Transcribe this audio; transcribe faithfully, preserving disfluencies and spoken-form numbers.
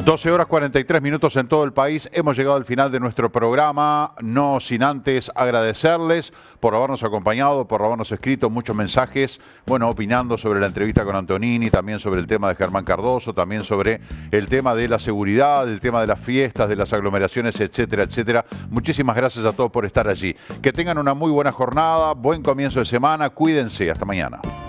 doce horas cuarenta y tres minutos en todo el país. Hemos llegado al final de nuestro programa, no sin antes agradecerles por habernos acompañado, por habernos escrito muchos mensajes, bueno, opinando sobre la entrevista con Antonini, también sobre el tema de Germán Cardoso, también sobre el tema de la seguridad, el tema de las fiestas, de las aglomeraciones, etcétera, etcétera. Muchísimas gracias a todos por estar allí. Que tengan una muy buena jornada, buen comienzo de semana, cuídense, hasta mañana.